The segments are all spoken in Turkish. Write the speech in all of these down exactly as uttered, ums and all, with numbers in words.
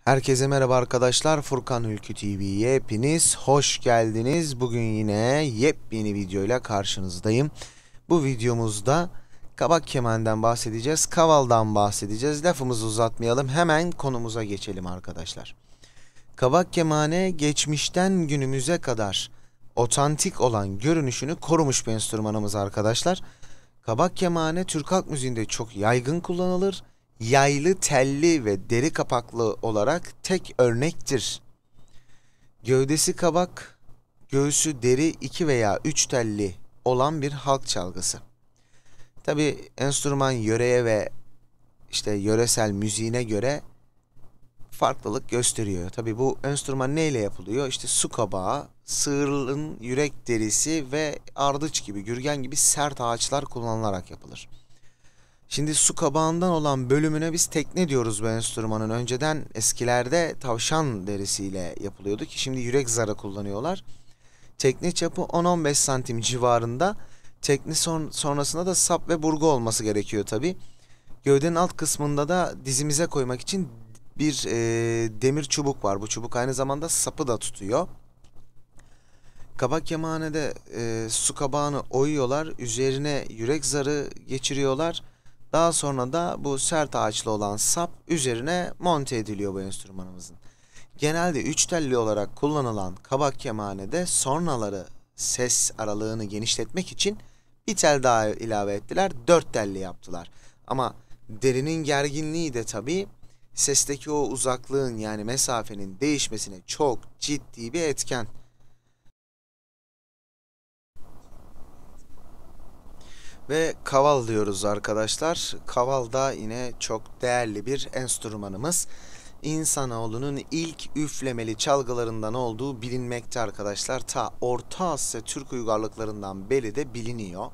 Herkese merhaba arkadaşlar. Furkan Ülkü T V'ye hepiniz hoş geldiniz. Bugün yine yepyeni videoyla karşınızdayım. Bu videomuzda kabak kemaninden bahsedeceğiz, kavaldan bahsedeceğiz. Lafımızı uzatmayalım, hemen konumuza geçelim arkadaşlar. Kabak kemane geçmişten günümüze kadar otantik olan görünüşünü korumuş bir enstrümanımız arkadaşlar. Kabak kemane Türk halk müziğinde çok yaygın kullanılır. Yaylı, telli ve deri kapaklı olarak tek örnektir. Gövdesi kabak, göğsü deri iki veya üç telli olan bir halk çalgısı. Tabi enstrüman yöreye ve işte yöresel müziğine göre farklılık gösteriyor. Tabi bu enstrüman neyle yapılıyor? İşte su kabağı, sığırın yürek derisi ve ardıç gibi, gürgen gibi sert ağaçlar kullanılarak yapılır. Şimdi su kabağından olan bölümüne biz tekne diyoruz bu enstrümanın. Önceden eskilerde tavşan derisiyle yapılıyordu ki şimdi yürek zarı kullanıyorlar. Tekne çapı on on beş santim civarında. Tekne son, sonrasında da sap ve burgu olması gerekiyor tabi. Gövdenin alt kısmında da dizimize koymak için bir e, demir çubuk var. Bu çubuk aynı zamanda sapı da tutuyor. Kabak kemanede e, su kabağını oyuyorlar. Üzerine yürek zarı geçiriyorlar. Daha sonra da bu sert ağaçlı olan sap üzerine monte ediliyor bu enstrümanımızın. Genelde üç telli olarak kullanılan kabak kemanede sonraları ses aralığını genişletmek için bir tel daha ilave ettiler. Dört telli yaptılar. Ama derinin gerginliği de tabii sesteki o uzaklığın yani mesafenin değişmesine çok ciddi bir etken. Ve kaval diyoruz arkadaşlar. Kaval da yine çok değerli bir enstrümanımız. İnsanoğlunun ilk üflemeli çalgılarından olduğu bilinmekte arkadaşlar. Ta Orta Asya Türk uygarlıklarından beri de biliniyor.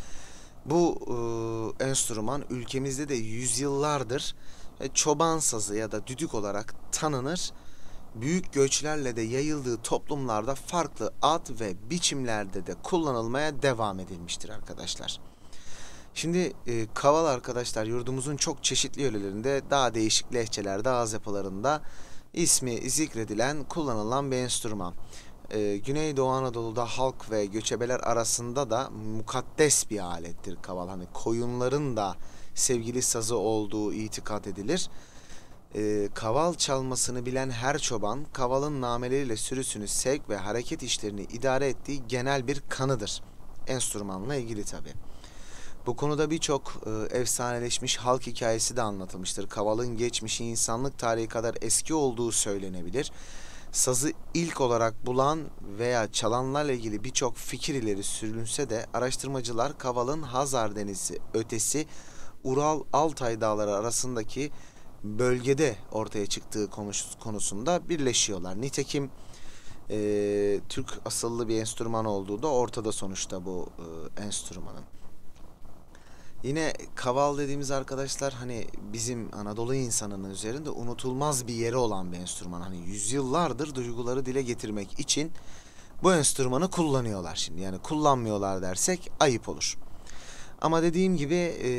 Bu e, enstrüman ülkemizde de yüzyıllardır çoban sazı ya da düdük olarak tanınır. Büyük göçlerle de yayıldığı toplumlarda farklı ad ve biçimlerde de kullanılmaya devam edilmiştir arkadaşlar. Şimdi e, kaval arkadaşlar yurdumuzun çok çeşitli yörelerinde daha değişik lehçelerde ağız yapılarında ismi zikredilen kullanılan bir enstrüman. E, Güneydoğu Anadolu'da halk ve göçebeler arasında da mukaddes bir alettir kaval. Hani koyunların da sevgili sazı olduğu itikat edilir. E, kaval çalmasını bilen her çoban kavalın nameleriyle sürüsünü sevk ve hareket işlerini idare ettiği genel bir kanıdır. Enstrümanla ilgili tabi. Bu konuda birçok e, efsaneleşmiş halk hikayesi de anlatılmıştır. Kavalın geçmişi insanlık tarihi kadar eski olduğu söylenebilir. Sazı ilk olarak bulan veya çalanlarla ilgili birçok fikir ileri sürülse de araştırmacılar kavalın Hazar Denizi ötesi Ural-Altay dağları arasındaki bölgede ortaya çıktığı konusunda birleşiyorlar. Nitekim e, Türk asıllı bir enstrüman olduğu da ortada sonuçta bu e, enstrümanın. Yine kaval dediğimiz arkadaşlar hani bizim Anadolu insanının üzerinde unutulmaz bir yeri olan bir enstrüman. Hani yüzyıllardır duyguları dile getirmek için bu enstrümanı kullanıyorlar şimdi. Yani kullanmıyorlar dersek ayıp olur. Ama dediğim gibi e,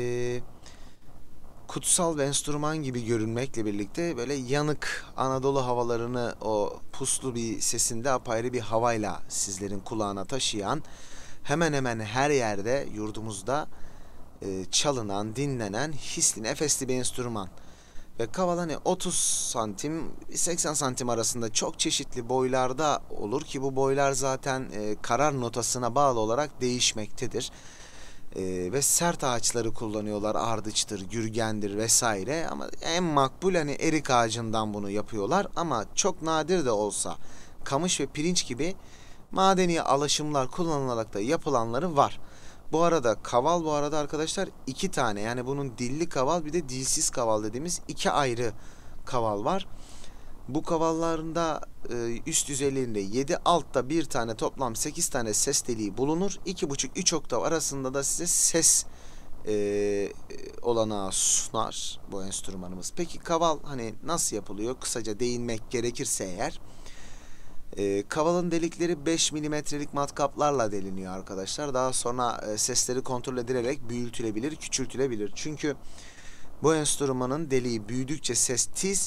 kutsal bir enstrüman gibi görünmekle birlikte böyle yanık Anadolu havalarını o puslu bir sesinde apayrı bir havayla sizlerin kulağına taşıyan hemen hemen her yerde yurdumuzda e, çalınan, dinlenen hisli, nefesli bir enstrüman. Ve kaval hani otuz santim seksen santim arasında çok çeşitli boylarda olur ki bu boylar zaten e, karar notasına bağlı olarak değişmektedir. E, ve sert ağaçları kullanıyorlar. Ardıçtır, gürgendir vesaire ama en makbul hani erik ağacından bunu yapıyorlar ama çok nadir de olsa kamış ve pirinç gibi madeni alaşımlar kullanılarak da yapılanları var. Bu arada kaval bu arada arkadaşlar iki tane yani bunun dilli kaval bir de dilsiz kaval dediğimiz iki ayrı kaval var. Bu kavallarında üst düzeylerinde yedi altta bir tane toplam sekiz tane ses deliği bulunur. iki buçuk üç oktav arasında da size ses e, olanağı sunar bu enstrümanımız. Peki kaval hani nasıl yapılıyor? Kısaca değinmek gerekirse eğer. E, kavalın delikleri beş milimetrelik matkaplarla deliniyor arkadaşlar. Daha sonra e, sesleri kontrol edilerek büyütülebilir, küçültülebilir. Çünkü bu enstrümanın deliği büyüdükçe ses tiz,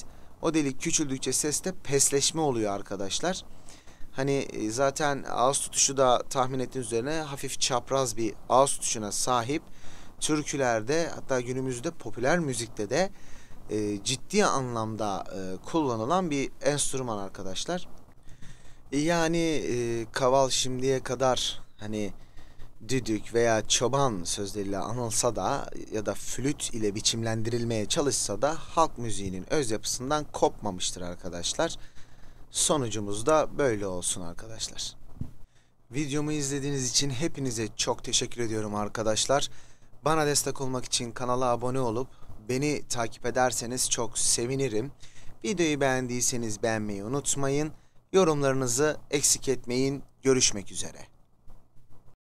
O delik küçüldükçe seste pesleşme oluyor arkadaşlar. Hani zaten ağız tutuşu da tahmin ettiğiniz üzerine hafif çapraz bir ağız tutuşuna sahip. Türkülerde, hatta günümüzde popüler müzikte de e, ciddi anlamda e, kullanılan bir enstrüman arkadaşlar. E, yani e, kaval şimdiye kadar hani düdük veya çoban sözleriyle anılsa da ya da flüt ile biçimlendirilmeye çalışsa da halk müziğinin öz yapısından kopmamıştır arkadaşlar. Sonucumuz da böyle olsun arkadaşlar. Videomu izlediğiniz için hepinize çok teşekkür ediyorum arkadaşlar. Bana destek olmak için kanala abone olup beni takip ederseniz çok sevinirim. Videoyu beğendiyseniz beğenmeyi unutmayın. Yorumlarınızı eksik etmeyin. Görüşmek üzere.